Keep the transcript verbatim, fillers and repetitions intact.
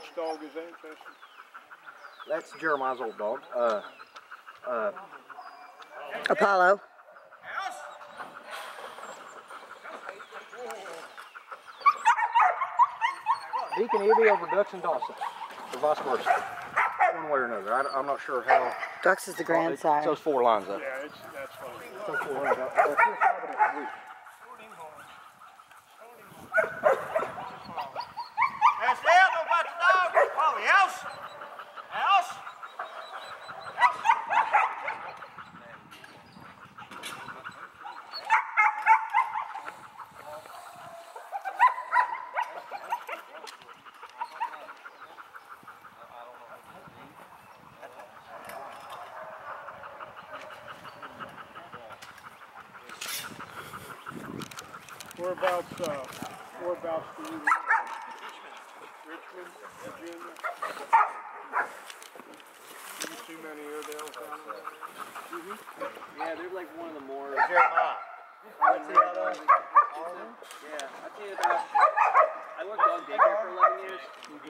Which dog is that, Justin? That's Jeremiah's old dog. Uh, uh, Apollo. Deacon Ivy over Dux and Dawson, or vice versa, one way or another. I, I'm not sure how. Dux is the grandsire. So it's four lines up. Yeah, it's, that's funny. So four lines up. Uh, That's it, no about the dog. Polly, house. House. Whereabouts, uh, whereabouts do you live? Richmond, Virginia. Do you see many Airedales down there? Mm-hmm. Yeah, they're like one of the more. Jeremiah. I'd say out of all of them. Yeah, I'd say about. I worked dog daycare for eleven years.